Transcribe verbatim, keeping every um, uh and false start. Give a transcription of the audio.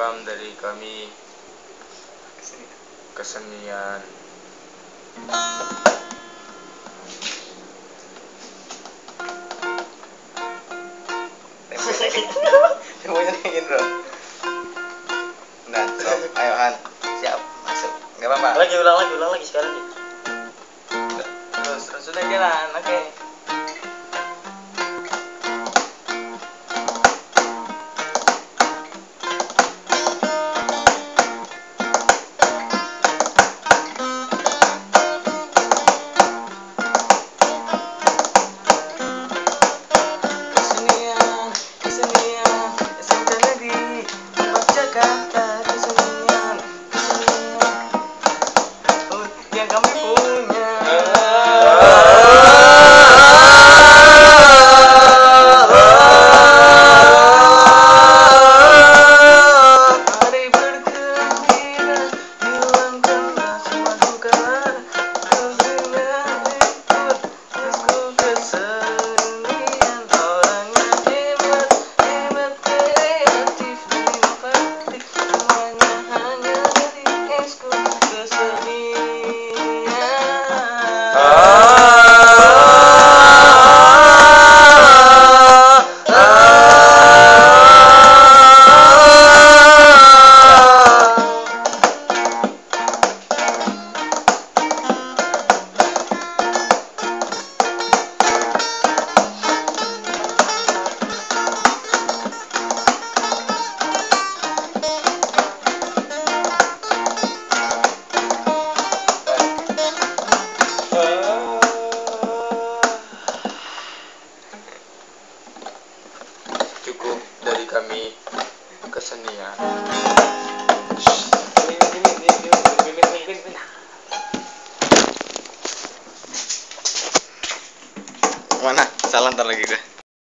salam dari kami kesenian. Semuanya ingin bro. Nah, so, ayo Han, siap masuk. Gak apa-apa. Lagi ulang lagi ulang lagi sekarang nih. Terus terus sudah jalan, oke. Okay. Cukup dari kami kesenian. Mana? Salah ntar lagi gue.